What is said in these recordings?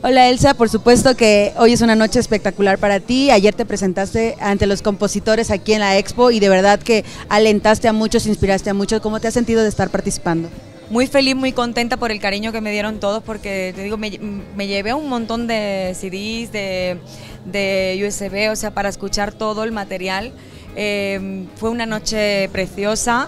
Hola Elsa, por supuesto que hoy es una noche espectacular para ti. Ayer te presentaste ante los compositores aquí en la Expo y de verdad que alentaste a muchos, inspiraste a muchos. ¿Cómo te has sentido de estar participando? Muy feliz, muy contenta por el cariño que me dieron todos, porque te digo, me llevé un montón de CDs, de USB, o sea, para escuchar todo el material. Fue una noche preciosa,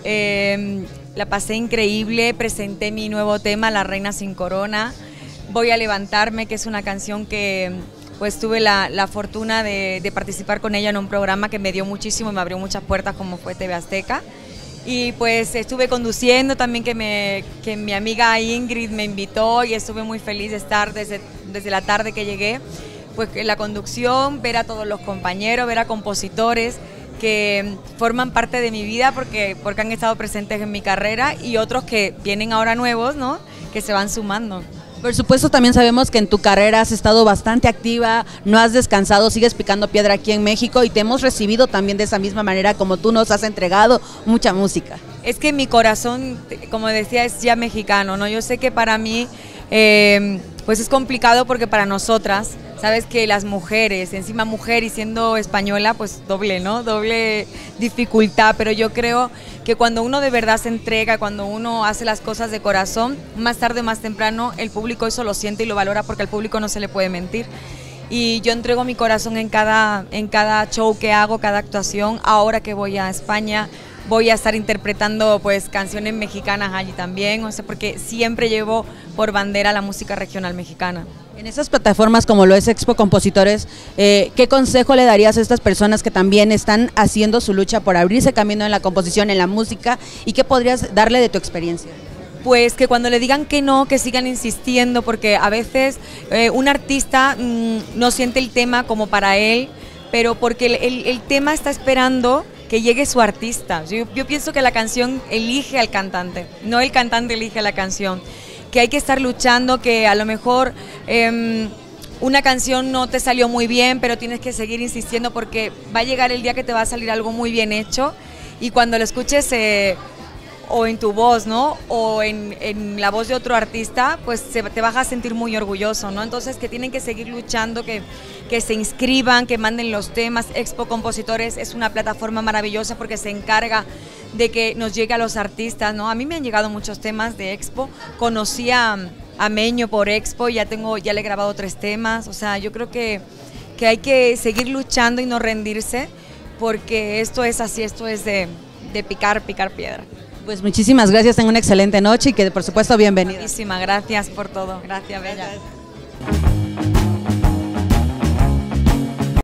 la pasé increíble, presenté mi nuevo tema, La Reina sin Corona. Voy a levantarme, que es una canción que pues tuve la fortuna de participar con ella en un programa que me dio muchísimo, me abrió muchas puertas, como fue TV Azteca. Y pues estuve conduciendo también, que mi amiga Ingrid me invitó, y estuve muy feliz de estar desde la tarde que llegué, pues en la conducción, ver a todos los compañeros, ver a compositores que forman parte de mi vida porque han estado presentes en mi carrera, y otros que vienen ahora nuevos, ¿no?, que se van sumando. Por supuesto, también sabemos que en tu carrera has estado bastante activa, no has descansado, sigues picando piedra aquí en México y te hemos recibido también de esa misma manera como tú nos has entregado mucha música. Es que mi corazón, como decía, es ya mexicano, ¿no? Yo sé que para mí pues es complicado, porque para nosotras, sabes que las mujeres, encima mujer y siendo española, pues doble, ¿no? Doble dificultad, pero yo creo que cuando uno de verdad se entrega, cuando uno hace las cosas de corazón, más tarde o más temprano el público eso lo siente y lo valora, porque al público no se le puede mentir. Y yo entrego mi corazón en cada show que hago, cada actuación. Ahora que voy a España, voy a estar interpretando pues canciones mexicanas allí también, o sea, porque siempre llevo por bandera la música regional mexicana. En esas plataformas como lo es Expo Compositores, ¿qué consejo le darías a estas personas que también están haciendo su lucha por abrirse camino en la composición, en la música, y qué podrías darle de tu experiencia? Pues que cuando le digan que no, que sigan insistiendo, porque a veces un artista no siente el tema como para él, pero porque el tema está esperando que llegue su artista. Yo pienso que la canción elige al cantante, no el cantante elige a la canción, que hay que estar luchando, que a lo mejor una canción no te salió muy bien, pero tienes que seguir insistiendo, porque va a llegar el día que te va a salir algo muy bien hecho, y cuando lo escuches o en tu voz, ¿no?, o en la voz de otro artista, pues te vas a sentir muy orgulloso, ¿no? Entonces que tienen que seguir luchando, que se inscriban, que manden los temas. Expo Compositores es una plataforma maravillosa porque se encarga de que nos llegue a los artistas, ¿no? A mí me han llegado muchos temas de Expo, conocí a Meño por Expo, ya le he grabado 3 temas, o sea, yo creo que hay que seguir luchando y no rendirse, porque esto es así, esto es de picar piedra. Pues muchísimas gracias, tengan una excelente noche y que por supuesto bienvenida. Muchísimas gracias por todo, gracias Bella. Gracias.